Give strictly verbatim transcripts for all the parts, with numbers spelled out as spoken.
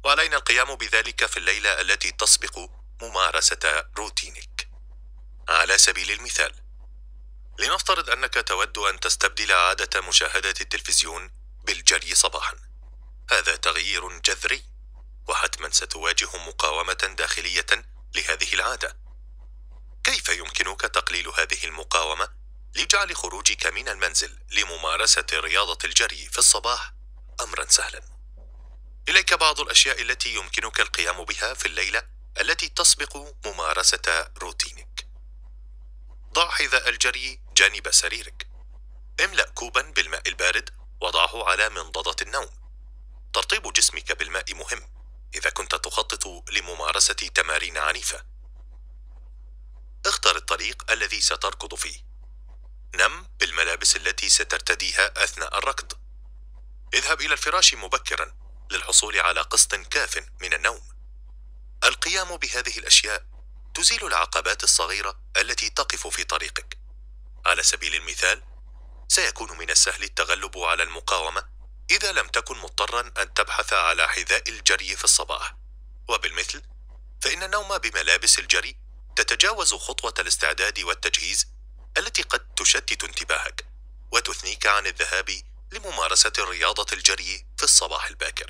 وعلينا القيام بذلك في الليلة التي تسبق ممارسة روتينك. على سبيل المثال، لنفترض أنك تود أن تستبدل عادة مشاهدة التلفزيون بالجري صباحا. هذا تغيير جذري، وحتما ستواجه مقاومة داخلية لهذه العادة. كيف يمكنك تقليل هذه المقاومة لجعل خروجك من المنزل لممارسة رياضة الجري في الصباح أمرا سهلا؟ إليك بعض الأشياء التي يمكنك القيام بها في الليلة التي تسبق ممارسة روتينك. ضع حذاء الجري جانب سريرك. املأ كوبا بالماء البارد وضعه على منضدة النوم. ترطيب جسمك بالماء مهم إذا كنت تخطط لممارسة تمارين عنيفة. اختر الطريق الذي ستركض فيه. نم بالملابس التي سترتديها أثناء الركض. اذهب إلى الفراش مبكرا للحصول على قسط كاف من النوم. القيام بهذه الأشياء تزيل العقبات الصغيرة التي تقف في طريقك. على سبيل المثال، سيكون من السهل التغلب على المقاومة إذا لم تكن مضطرا أن تبحث على حذاء الجري في الصباح، وبالمثل فإن النوم بملابس الجري تتجاوز خطوة الاستعداد والتجهيز التي قد تشتت انتباهك وتثنيك عن الذهاب لممارسة رياضة الجري في الصباح الباكر.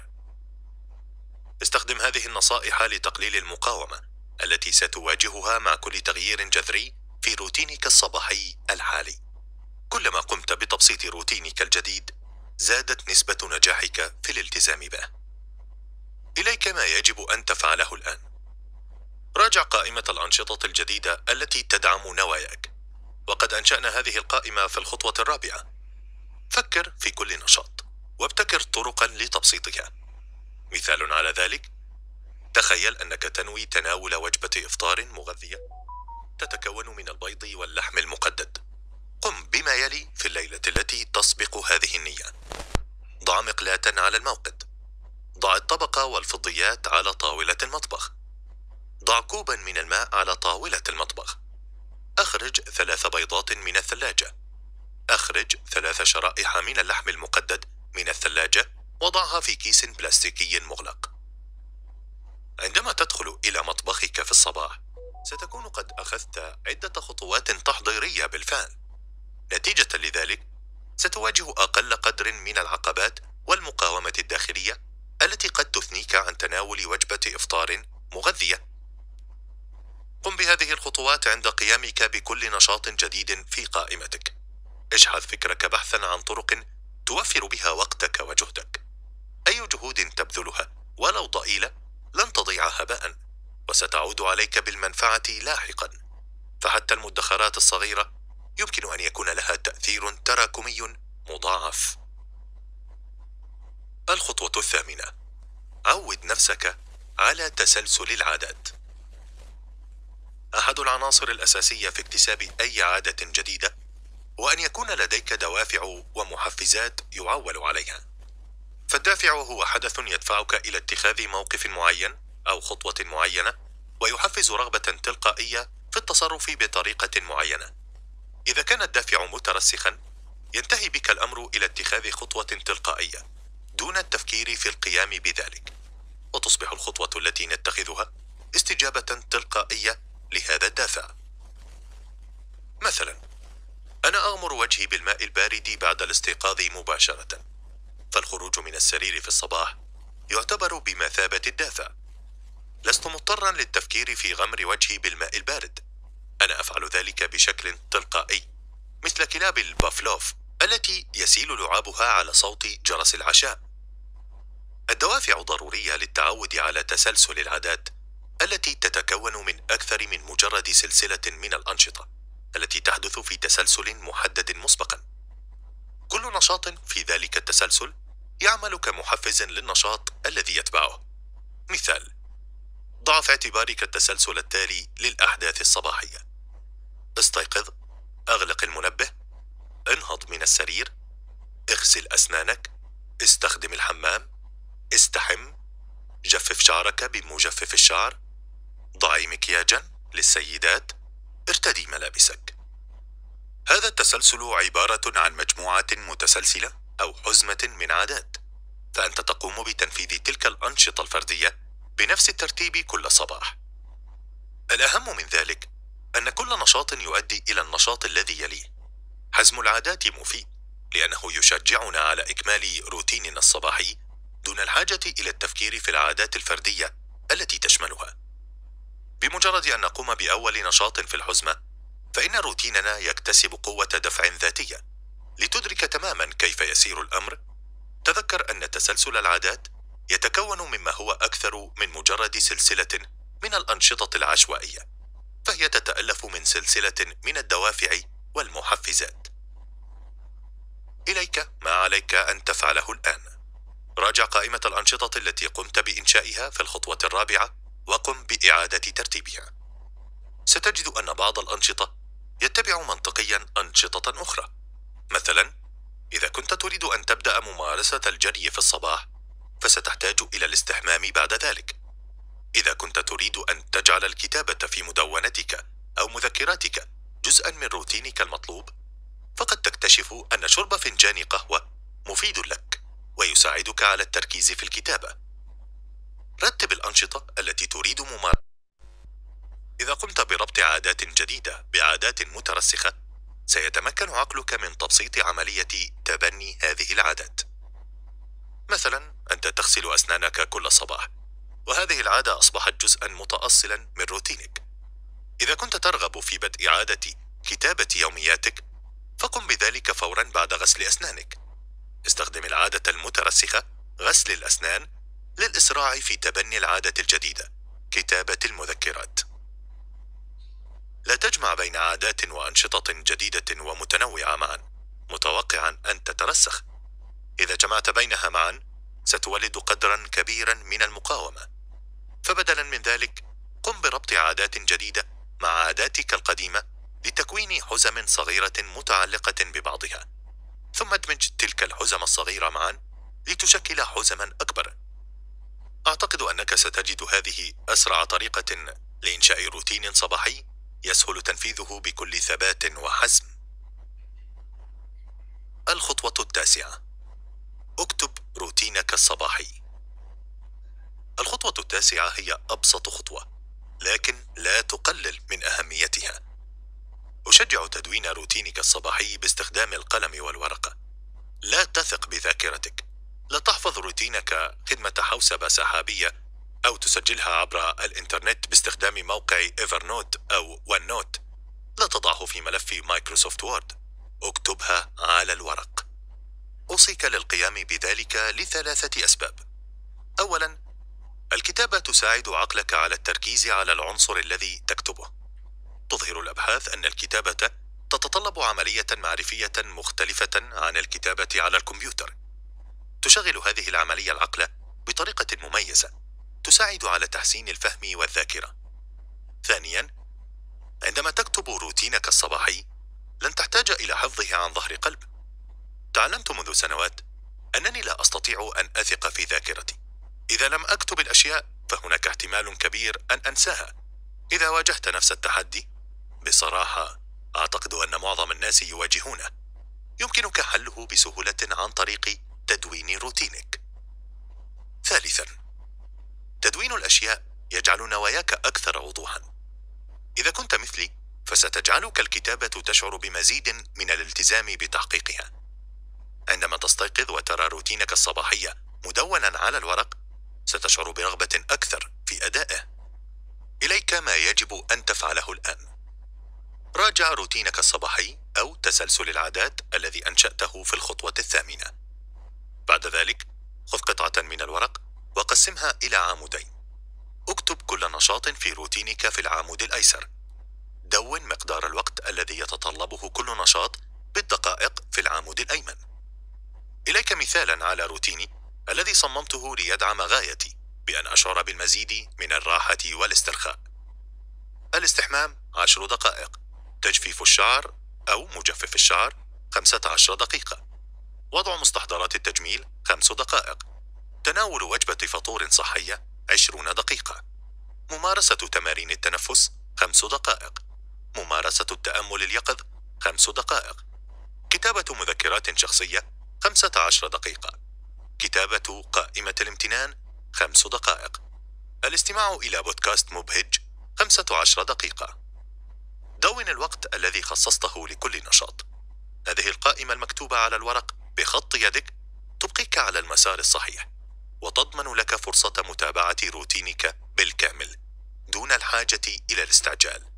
استخدم هذه النصائح لتقليل المقاومة التي ستواجهها مع كل تغيير جذري في روتينك الصباحي الحالي. كلما قمت بتبسيط روتينك الجديد، زادت نسبة نجاحك في الالتزام به. إليك ما يجب أن تفعله الآن. راجع قائمة الأنشطة الجديدة التي تدعم نواياك، وقد أنشأنا هذه القائمة في الخطوة الرابعة. فكر في كل نشاط وابتكر طرقا لتبسيطها. مثال على ذلك، تخيل أنك تنوي تناول وجبة إفطار مغذية تتكون من البيض واللحم المقدد. قم بما يلي في الليلة التي تسبق هذه النية. ضع مقلاة على الموقد. ضع الطبق والفضيات على طاولة المطبخ. ضع كوبا من الماء على طاولة المطبخ. أخرج ثلاث بيضات من الثلاجة. أخرج ثلاث شرائح من اللحم المقدد من الثلاجة وضعها في كيس بلاستيكي مغلق. عندما تدخل إلى مطبخك في الصباح، ستكون قد أخذت عدة خطوات تحضيرية بالفعل. نتيجة لذلك، ستواجه أقل قدر من العقبات والمقاومة الداخلية التي قد تثنيك عن تناول وجبة إفطار مغذية. قم بهذه الخطوات عند قيامك بكل نشاط جديد في قائمتك. اجعل فكرك بحثا عن طرق توفر بها وقتك وجهدك. أي جهود تبذلها ولو ضئيلة لن تضيع هباء، وستعود عليك بالمنفعة لاحقا. فحتى المدخرات الصغيرة يمكن أن يكون لها تأثير تراكمي مضاعف. الخطوة الثامنة: عود نفسك على تسلسل العادات. أحد العناصر الأساسية في اكتساب أي عادة جديدة هو أن يكون لديك دوافع ومحفزات يعول عليها. فالدافع هو حدث يدفعك إلى اتخاذ موقف معين أو خطوة معينة، ويحفز رغبة تلقائية في التصرف بطريقة معينة. إذا كان الدافع مترسخا، ينتهي بك الأمر إلى اتخاذ خطوة تلقائية دون التفكير في القيام بذلك، وتصبح الخطوة التي نتخذها استجابة تلقائية لهذا الدافع. مثلا، أنا أغمر وجهي بالماء البارد بعد الاستيقاظ مباشرة، فالخروج من السرير في الصباح يعتبر بمثابة الدافع. لست مضطرا للتفكير في غمر وجهي بالماء البارد، أنا أفعل ذلك بشكل تلقائي، مثل كلاب البافلوف التي يسيل لعابها على صوت جرس العشاء. الدوافع ضرورية للتعود على تسلسل العادات التي تتكون من أكثر من مجرد سلسلة من الأنشطة التي تحدث في تسلسل محدد مسبقا. كل نشاط في ذلك التسلسل يعمل كمحفز للنشاط الذي يتبعه. مثال: ضع في اعتبارك التسلسل التالي للأحداث الصباحية: استيقظ، أغلق المنبه، انهض من السرير، اغسل أسنانك، استخدم الحمام، استحم، جفف شعرك بمجفف الشعر، ضعي مكياجا للسيدات، ارتدي ملابسك. هذا التسلسل عبارة عن مجموعة متسلسلة أو حزمة من عادات، فأنت تقوم بتنفيذ تلك الأنشطة الفردية بنفس الترتيب كل صباح. الأهم من ذلك أن كل نشاط يؤدي إلى النشاط الذي يليه. حزم العادات مفيد لأنه يشجعنا على إكمال روتيننا الصباحي دون الحاجة إلى التفكير في العادات الفردية التي تشملها. بمجرد أن نقوم بأول نشاط في الحزمة، فإن روتيننا يكتسب قوة دفع ذاتية. لتدرك تماما كيف يسير الأمر، تذكر أن تسلسل العادات يتكون مما هو أكثر من مجرد سلسلة من الأنشطة العشوائية، فهي تتألف من سلسلة من الدوافع والمحفزات. إليك ما عليك أن تفعله الآن. راجع قائمة الأنشطة التي قمت بإنشائها في الخطوة الرابعة وقم بإعادة ترتيبها. ستجد أن بعض الأنشطة يتبع منطقيا أنشطة أخرى. مثلا، إذا كنت تريد أن تبدأ ممارسة الجري في الصباح، فستحتاج إلى الاستحمام بعد ذلك. إذا كنت تريد أن تجعل الكتابة في مدونتك أو مذكراتك جزءا من روتينك المطلوب، فقد تكتشف أن شرب فنجان قهوة مفيد لك ويساعدك على التركيز في الكتابة. رتب الأنشطة التي تريد ممارسة. إذا قمت بربط عادات جديدة بعادات مترسخة، سيتمكن عقلك من تبسيط عملية تبني هذه العادات. مثلا، أنت تغسل أسنانك كل صباح، وهذه العادة أصبحت جزءا متأصلا من روتينك. إذا كنت ترغب في بدء عادة كتابة يومياتك، فقم بذلك فورا بعد غسل أسنانك. استخدم العادة المترسخة غسل الأسنان للإسراع في تبني العادة الجديدة كتابة المذكرات. لا تجمع بين عادات وأنشطة جديدة ومتنوعة معا متوقعا أن تترسخ. إذا جمعت بينها معا، ستولد قدرا كبيرا من المقاومة. فبدلا من ذلك، قم بربط عادات جديدة مع عاداتك القديمة لتكوين حزم صغيرة متعلقة ببعضها، ثم ادمج تلك الحزم الصغيرة معا لتشكل حزما أكبر. أعتقد أنك ستجد هذه أسرع طريقة لإنشاء روتين صباحي يسهل تنفيذه بكل ثبات وحزم. الخطوة التاسعة: اكتب روتينك الصباحي. الخطوة التاسعة هي أبسط خطوة، لكن لا تقلل من أهميتها. أشجع تدوين روتينك الصباحي باستخدام القلم والورقة. لا تثق بذاكرتك. لا تحفظ روتينك خدمة حوسبة سحابية أو تسجلها عبر الإنترنت باستخدام موقع إيفرنوت أو ون نوت. لا تضعه في ملف مايكروسوفت وورد. اكتبها على الورق. أوصيك للقيام بذلك لثلاثة أسباب. أولا، الكتابة تساعد عقلك على التركيز على العنصر الذي تكتبه. تظهر الأبحاث أن الكتابة تتطلب عملية معرفية مختلفة عن الكتابة على الكمبيوتر. تشغل هذه العملية العقل بطريقة مميزة تساعد على تحسين الفهم والذاكرة. ثانيا، عندما تكتب روتينك الصباحي، لن تحتاج إلى حفظه عن ظهر قلب. تعلمت منذ سنوات أنني لا أستطيع أن أثق في ذاكرتي. إذا لم أكتب الأشياء، فهناك احتمال كبير أن أنساها. إذا واجهت نفس التحدي، بصراحة أعتقد أن معظم الناس يواجهونه، يمكنك حله بسهولة عن طريق تدوين روتينك. ثالثا، تدوين الأشياء يجعل نواياك أكثر وضوحا. إذا كنت مثلي، فستجعلك الكتابة تشعر بمزيد من الالتزام بتحقيقها. عندما تستيقظ وترى روتينك الصباحي مدونا على الورق، ستشعر برغبة أكثر في أدائه. إليك ما يجب أن تفعله الآن. راجع روتينك الصباحي أو تسلسل العادات الذي أنشأته في الخطوة الثامنة. بعد ذلك، خذ قطعة من الورق وقسمها إلى عامودين. اكتب كل نشاط في روتينك في العامود الأيسر. دون مقدار الوقت الذي يتطلبه كل نشاط بالدقائق في العامود الأيمن. إليك مثالا على روتيني الذي صممته ليدعم غايتي بأن أشعر بالمزيد من الراحة والاسترخاء. الاستحمام عشر دقائق. تجفيف الشعر أو مجفف الشعر خمسة عشر دقيقة. وضع مستحضرات التجميل خمس دقائق. تناول وجبة فطور صحية عشرون دقيقة. ممارسة تمارين التنفس خمس دقائق. ممارسة التأمل اليقظ خمس دقائق. كتابة مذكرات شخصية خمسة عشر دقيقة. كتابة قائمة الامتنان خمس دقائق. الاستماع إلى بودكاست مبهج خمسة عشر دقيقة. دون الوقت الذي خصصته لكل نشاط. هذه القائمة المكتوبة على الورق بخط يدك تبقيك على المسار الصحيح، وتضمن لك فرصة متابعة روتينك بالكامل دون الحاجة إلى الاستعجال.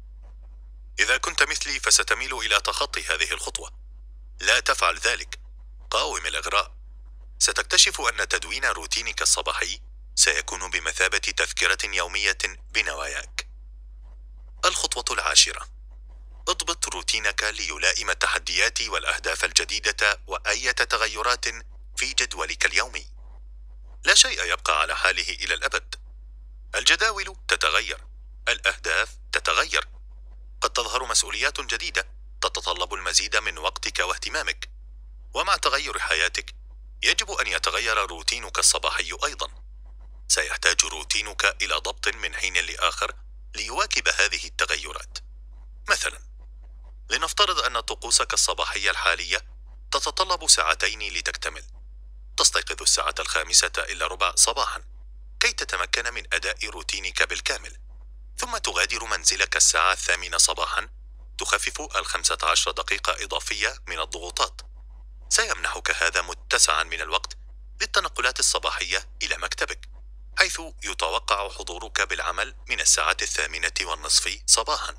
إذا كنت مثلي فستميل إلى تخطي هذه الخطوة. لا تفعل ذلك. قاوم الإغراء. ستكتشف أن تدوين روتينك الصباحي سيكون بمثابة تذكرة يومية بنواياك. الخطوة العاشرة: اضبط روتينك ليلائم التحديات والأهداف الجديدة وأي تغيرات في جدولك اليومي. لا شيء يبقى على حاله إلى الأبد. الجداول تتغير، الأهداف تتغير، قد تظهر مسؤوليات جديدة تتطلب المزيد من وقتك واهتمامك، ومع تغير حياتك يجب أن يتغير روتينك الصباحي أيضا. سيحتاج روتينك إلى ضبط من حين لآخر ليواكب هذه التغيرات. مثلا، لنفترض أن طقوسك الصباحية الحالية تتطلب ساعتين لتكتمل. تستيقظ الساعة الخامسة إلا ربع صباحا كي تتمكن من أداء روتينك بالكامل، ثم تغادر منزلك الساعة الثامنة صباحا. تخفف الخمسة عشر دقيقة إضافية من الضغوطات. سيمنحك هذا متسعا من الوقت للتنقلات الصباحية إلى مكتبك، حيث يتوقع حضورك بالعمل من الساعة الثامنة والنصف صباحا.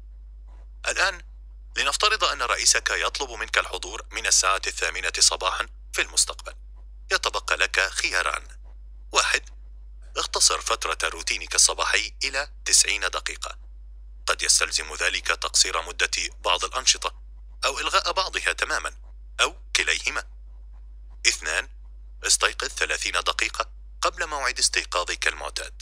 الآن لنفترض أن رئيسك يطلب منك الحضور من الساعة الثامنة صباحا في المستقبل. يتبقى لك خياران: واحد، اختصر فترة روتينك الصباحي إلى تسعين دقيقة. قد يستلزم ذلك تقصير مدة بعض الأنشطة أو إلغاء بعضها تماما، أو كليهما. اثنان، استيقظ ثلاثين دقيقة قبل موعد استيقاظك المعتاد.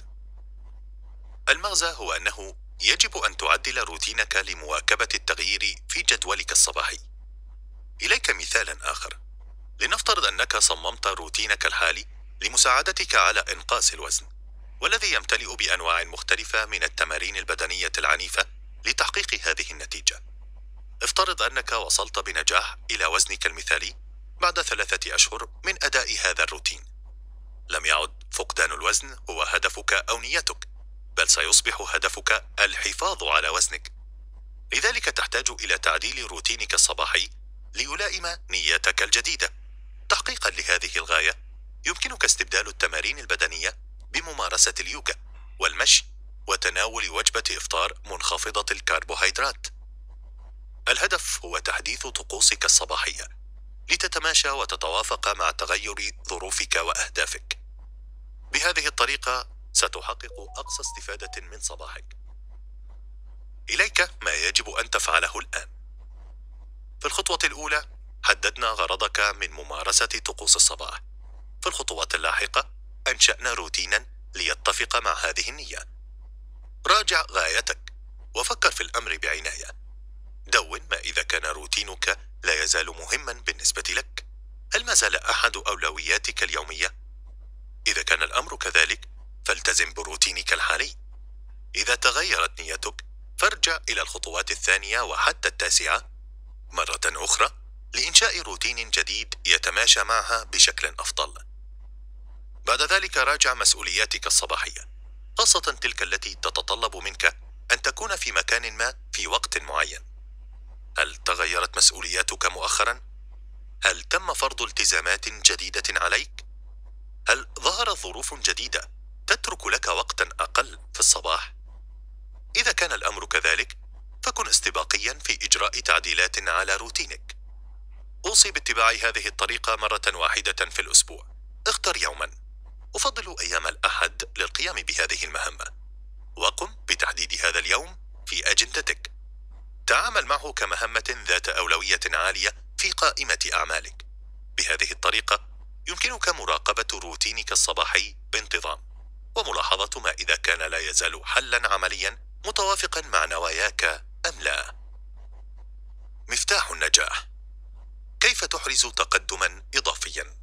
المغزى هو أنه يجب أن تعدل روتينك لمواكبة التغيير في جدولك الصباحي. إليك مثال آخر. لنفترض أنك صممت روتينك الحالي لمساعدتك على إنقاص الوزن، والذي يمتلئ بأنواع مختلفة من التمارين البدنية العنيفة لتحقيق هذه النتيجة. افترض أنك وصلت بنجاح إلى وزنك المثالي بعد ثلاثة أشهر من أداء هذا الروتين. لم يعد فقدان الوزن هو هدفك أو نيتك، بل سيصبح هدفك الحفاظ على وزنك. لذلك تحتاج إلى تعديل روتينك الصباحي ليلائم نيتك الجديدة. تحقيقا لهذه الغاية يمكنك استبدال التمارين البدنية بممارسة اليوغا والمشي وتناول وجبة إفطار منخفضة الكربوهيدرات. الهدف هو تحديث طقوسك الصباحية لتتماشى وتتوافق مع تغير ظروفك وأهدافك. بهذه الطريقة ستحقق أقصى استفادة من صباحك. إليك ما يجب أن تفعله الآن. في الخطوة الأولى حددنا غرضك من ممارسة طقوس الصباح. في الخطوات اللاحقة أنشأنا روتينا ليتفق مع هذه النية. راجع غايتك وفكر في الأمر بعناية. دون ما إذا كان روتينك لا يزال مهما بالنسبة لك. هل ما زال أحد أولوياتك اليومية؟ إذا كان الأمر كذلك فالتزم بروتينك الحالي. إذا تغيرت نيتك فارجع إلى الخطوات الثانية وحتى التاسعة مرة أخرى لإنشاء روتين جديد يتماشى معها بشكل أفضل. بعد ذلك راجع مسؤولياتك الصباحية، خاصة تلك التي تتطلب منك أن تكون في مكان ما في وقت معين. هل تغيرت مسؤولياتك مؤخرا؟ هل تم فرض التزامات جديدة عليك؟ هل ظهرت ظروف جديدة تترك لك وقتا أقل في الصباح؟ إذا كان الأمر كذلك فكن استباقيا في إجراء تعديلات على روتينك. أوصي باتباع هذه الطريقة مرة واحدة في الأسبوع. اختر يوما، أفضل أيام الأحد للقيام بهذه المهمة، وقم بتحديد هذا اليوم في أجندتك. تعامل معه كمهمة ذات أولوية عالية في قائمة أعمالك. بهذه الطريقة يمكنك مراقبة روتينك الصباحي بانتظام، وملاحظة ما إذا كان لا يزال حلا عمليا متوافقا مع نواياك أم لا. مفتاح النجاح: كيف تحرز تقدما إضافيا؟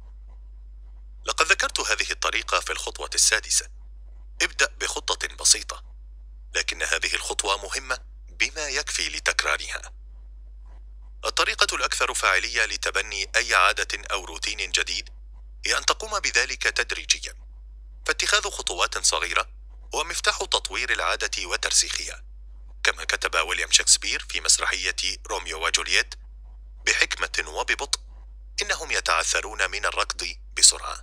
لقد ذكرت هذه الطريقة في الخطوة السادسة. ابدأ بخطة بسيطة، لكن هذه الخطوة مهمة بما يكفي لتكرارها. الطريقة الأكثر فاعلية لتبني أي عادة أو روتين جديد هي أن تقوم بذلك تدريجيا، فاتخاذ خطوات صغيرة هو مفتاح تطوير العادة وترسيخها. كما كتب ويليام شكسبير في مسرحية روميو وجولييت: بحكمة وببطء إنهم يتعثرون من الركض بسرعة.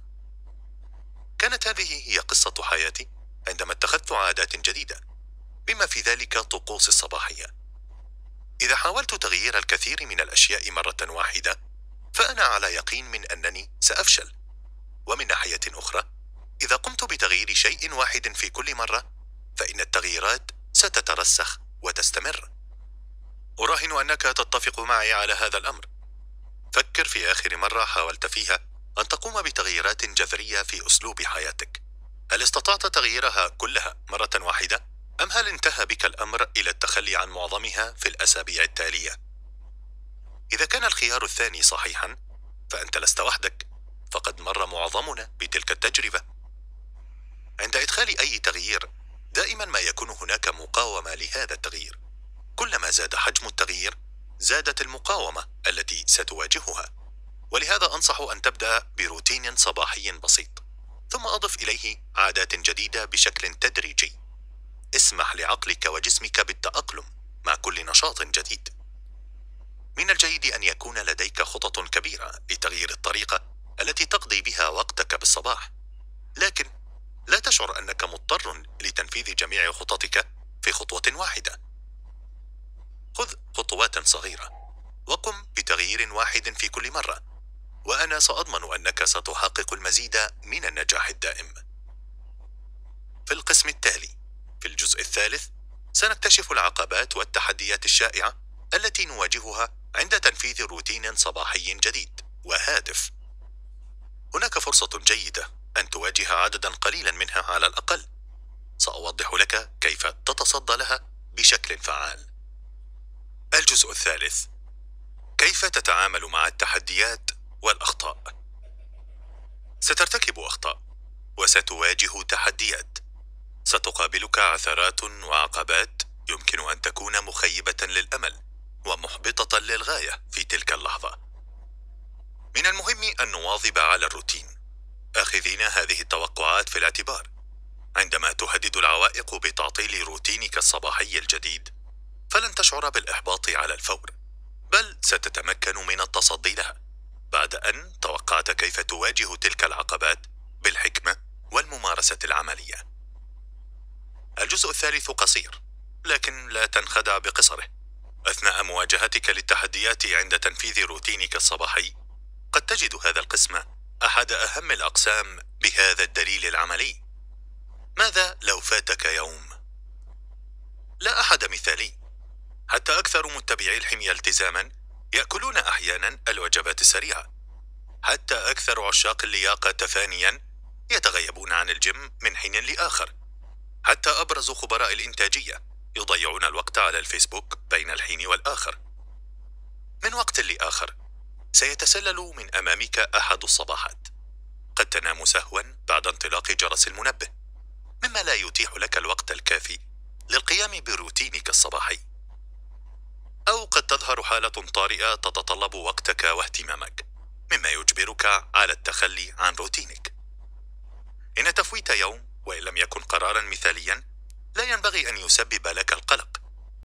كانت هذه هي قصة حياتي عندما اتخذت عادات جديدة، بما في ذلك طقوس الصباحية. إذا حاولت تغيير الكثير من الأشياء مرة واحدة فأنا على يقين من أنني سأفشل. ومن ناحية أخرى، إذا قمت بتغيير شيء واحد في كل مرة فإن التغييرات ستترسخ وتستمر. أراهن أنك تتفق معي على هذا الأمر. فكر في آخر مرة حاولت فيها أن تقوم بتغييرات جذرية في أسلوب حياتك. هل استطعت تغييرها كلها مرة واحدة؟ أم هل انتهى بك الأمر إلى التخلي عن معظمها في الأسابيع التالية؟ إذا كان الخيار الثاني صحيحا فأنت لست وحدك، فقد مر معظمنا بتلك التجربة. عند إدخال أي تغيير دائما ما يكون هناك مقاومة لهذا التغيير. كلما زاد حجم التغيير زادت المقاومة التي ستواجهها. ولهذا أنصح أن تبدأ بروتين صباحي بسيط، ثم أضف إليه عادات جديدة بشكل تدريجي. اسمح لعقلك وجسمك بالتأقلم مع كل نشاط جديد. من الجيد أن يكون لديك خطط كبيرة لتغيير الطريقة التي تقضي بها وقتك بالصباح، لكن لا تشعر أنك مضطر لتنفيذ جميع خططك في خطوة واحدة. خذ خطوات صغيرة وقم بتغيير واحد في كل مرة، وأنا سأضمن أنك ستحقق المزيد من النجاح الدائم. في القسم التالي، في الجزء الثالث، سنكتشف العقبات والتحديات الشائعة التي نواجهها عند تنفيذ روتين صباحي جديد وهادف. هناك فرصة جيدة أن تواجه عددا قليلا منها على الأقل. سأوضح لك كيف تتصدى لها بشكل فعال. الجزء الثالث: كيف تتعامل مع التحديات والأخطاء. سترتكب أخطاء وستواجه تحديات. ستقابلك عثرات وعقبات يمكن أن تكون مخيبة للأمل ومحبطة للغاية في تلك اللحظة. من المهم أن نواظب على الروتين، آخذين هذه التوقعات في الاعتبار. عندما تهدد العوائق بتعطيل روتينك الصباحي الجديد فلن تشعر بالإحباط على الفور، بل ستتمكن من التصدي لها بعد أن توقعت كيف تواجه تلك العقبات بالحكمة والممارسة العملية. الجزء الثالث قصير، لكن لا تنخدع بقصره. أثناء مواجهتك للتحديات عند تنفيذ روتينك الصباحي قد تجد هذا القسم أحد أهم الأقسام بهذا الدليل العملي. ماذا لو فاتك يوم؟ لا أحد مثالي. حتى أكثر متبعي الحمية التزاما يأكلون أحيانا الوجبات السريعة. حتى أكثر عشاق اللياقة تفانيا يتغيبون عن الجيم من حين لآخر. حتى أبرز خبراء الإنتاجية يضيعون الوقت على الفيسبوك بين الحين والآخر. من وقت لآخر سيتسلل من أمامك أحد الصباحات. قد تنام سهوا بعد انطلاق جرس المنبه، مما لا يتيح لك الوقت الكافي للقيام بروتينك الصباحي. أو قد تظهر حالة طارئة تتطلب وقتك واهتمامك، مما يجبرك على التخلي عن روتينك. إن تفويت يوم، وإن لم يكن قرارا مثاليا، لا ينبغي أن يسبب لك القلق.